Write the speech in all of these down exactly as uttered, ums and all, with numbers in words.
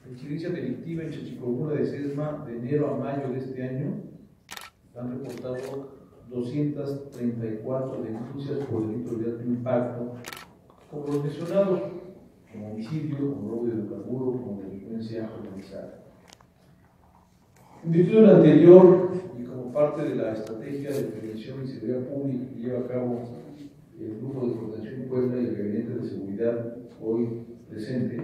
La incidencia delictiva en Chachicomula de Sesma de enero a mayo de este año han reportado doscientas treinta y cuatro denuncias por delitos de alto impacto, como los mencionados, como homicidio, como robo de hidrocarburos, como delincuencia organizada. En virtud de lo anterior y como parte de la estrategia de prevención y seguridad pública que lleva a cabo el Grupo de Coordinación Puebla y el Gabinete de Seguridad hoy presente,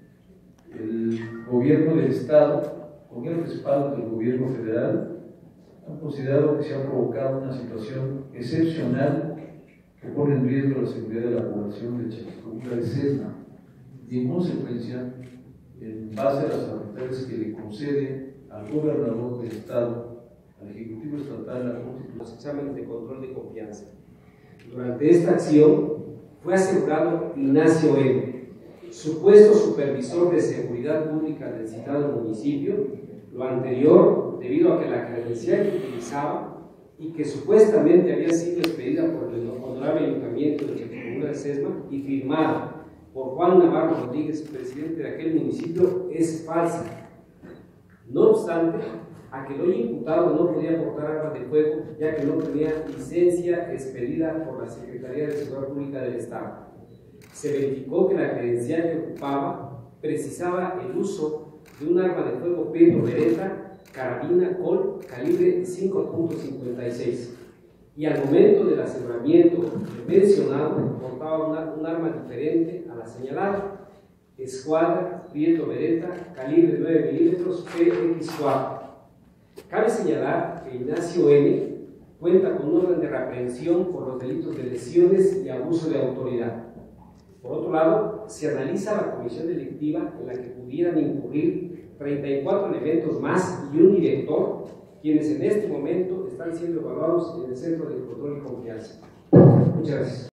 el Gobierno del Estado, con el respaldo del Gobierno Federal, han considerado que se ha provocado una situación excepcional que pone en riesgo la seguridad de la población de Chachicomula de Sesma y, en consecuencia, en base a las facultades que le concede al gobernador del Estado, al Ejecutivo Estatal, la Constitución. Los exámenes de control de confianza. Durante esta acción fue asegurado Ignacio M., supuesto supervisor de seguridad pública del citado municipio, lo anterior debido a que la credencial que utilizaba y que supuestamente había sido expedida por el honorable ayuntamiento de Chachicomula de Sesma y firmada por Juan Navarro Rodríguez, presidente de aquel municipio, es falsa. No obstante, aquel hoy imputado no podía portar armas de fuego ya que no tenía licencia expedida por la Secretaría de Seguridad Pública del Estado. Se verificó que la credencial que ocupaba precisaba el uso de un arma de fuego Pedro Beretta, carabina Colt, calibre cinco punto cincuenta y seis, y al momento del aseguramiento mencionado portaba una, un arma diferente a la señalada, escuadra Prieto Beretta, calibre nueve milímetros P X cuatro. Cabe señalar que Ignacio M. cuenta con un orden de reaprehensión por los delitos de lesiones y abuso de autoridad. Por otro lado, se analiza la comisión delictiva en la que pudieran incurrir treinta y cuatro elementos más y un director, quienes en este momento están siendo evaluados en el Centro de Control y Confianza. Muchas gracias.